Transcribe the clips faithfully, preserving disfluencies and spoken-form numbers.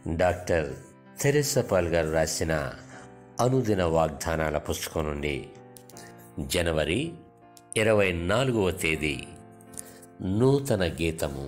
Doctor Theresa Paul గారు రాసిన అనుదిన వాగ్దానాల పుస్తకం నుండి జనవరి ఇరవై నాలుగవ తేదీ నూతన గీతము.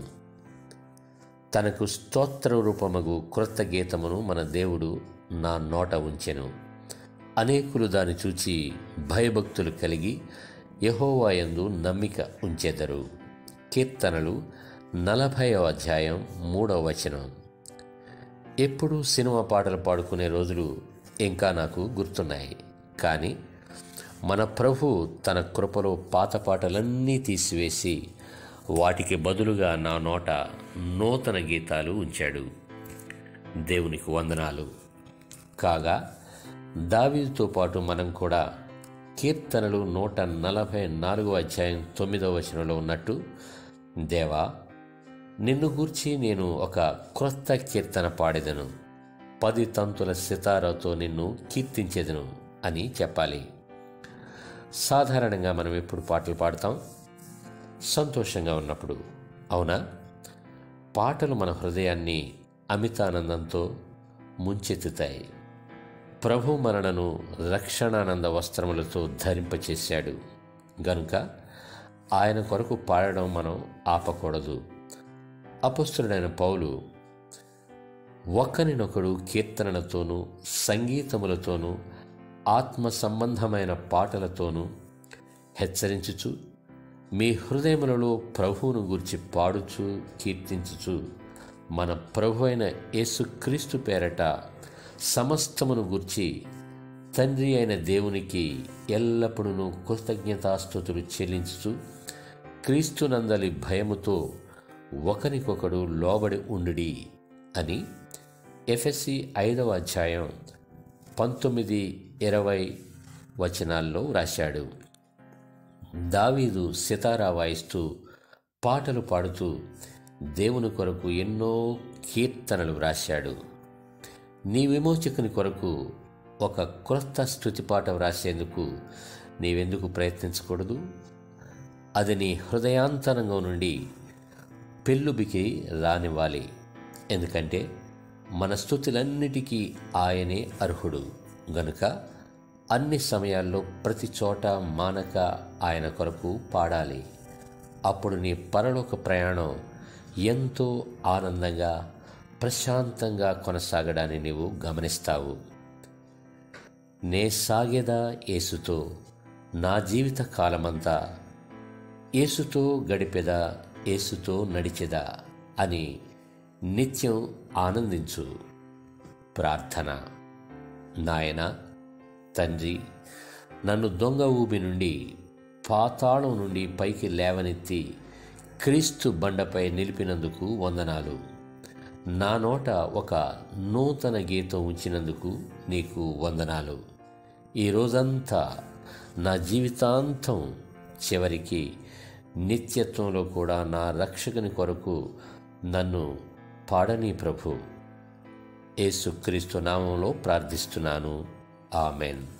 తనకు స్తోత్ర రూపమగు క్రొత్త గీతమును మన దేవుడు నా నోట ఉంచెను. అనేకులు దాన్ని చూచి భయభక్తులు కలిగి యెహోవా యందు నమ్మిక ఉంచెదరు. కీర్తనలు నలభైవ అధ్యాయం మూడవ వచనం. ఎప్పుడు సినిమా పాటలు పాడుకునే రోజులు ఇంకా నాకు గుర్తున్నాయి. కానీ మన ప్రభు తన కృపలో పాత పాటలన్నీ తీసివేసి వాటికి బదులుగా నా నోట నూతన గీతాలు ఉంచాడు. దేవునికి వందనాలు. కాగా దావీదుతో పాటు మనం కూడా కీర్తనలు నూట నలభై నాలుగో అధ్యాయం తొమ్మిదవ వచనంలో ఉన్నట్టు, దేవా నిన్ను గూర్చి నేను ఒక క్రొత్త కీర్తన పాడెదను, పది తంతుల సితారాతో నిన్ను కీర్తించెదను అని చెప్పాలి. సాధారణంగా మనం ఎప్పుడు పాటలు పాడతాం? సంతోషంగా ఉన్నప్పుడు, అవునా? పాటలు మన హృదయాన్ని అమితానందంతో ముంచెత్తుతాయి. ప్రభు మనలను రక్షణానంద వస్త్రములతో ధరింపచేశాడు గనుక ఆయన కొరకు పాడడం మనం ఆపకూడదు. అపొస్తలుడైన పౌలు ఒకరినొకడు కీర్తనలతోనూ సంగీతములతోనూ ఆత్మ సంబంధమైన పాటలతోనూ హెచ్చరించుచు మీ హృదయములలో ప్రభువును గూర్చి పాడుచు కీర్తించుచు మన ప్రభు అయిన యేసుక్రీస్తు పేరట సమస్తమును గూర్చి తండ్రి అయిన దేవునికి ఎల్లప్పుడూ కృతజ్ఞతాస్తుతులు చెల్లించుచు క్రీస్తునందలి భయముతో ఒకరికొకడు లోబడి ఉండుడి అని ఎఫెసీ ఐదవ అధ్యాయం పంతొమ్మిది ఇరవై వచనాల్లో రాశాడు. దావీదు సితారా వాయిస్తూ పాటలు పాడుతూ దేవుని కొరకు ఎన్నో కీర్తనలు వ్రాశాడు. నీ విమోచకుని కొరకు ఒక క్రొత్త స్తుతి పాట వ్రాసేందుకు నీవెందుకు ప్రయత్నించకూడదు? అది నీ హృదయాంతరంగం నుండి పెళ్ళుబికి రానివ్వాలి. ఎందుకంటే మన స్తుతులన్నిటికీ ఆయనే అర్హుడు గనుక అన్ని సమయాల్లో ప్రతి చోట మానక ఆయన కొరకు పాడాలి. అప్పుడు నీ పరలోక ప్రయాణం ఎంతో ఆనందంగా ప్రశాంతంగా కొనసాగడాన్ని నీవు గమనిస్తావు. నే సాగెదా యేసుతో, నా జీవిత కాలమంతా యేసుతో గడిపెదా, యేసుతో నడిచెదా అని నిత్యం ఆనందించు. ప్రార్థన. నాయనా, తండ్రి, నన్ను దొంగ ఊబి నుండి, పాతాళం నుండి పైకి లేవనెత్తి క్రీస్తు బండపై నిలిపినందుకు వందనాలు. నా నోట ఒక నూతన గీతం ఉంచినందుకు నీకు వందనాలు. ఈ రోజంతా నా జీవితాంతం చివరికి నిత్యత్వంలో కూడా నా రక్షకుని కొరకు నన్ను పాడని ప్రభు. యేసుక్రీస్తు నామంలో ప్రార్థిస్తున్నాను. ఆమెన్.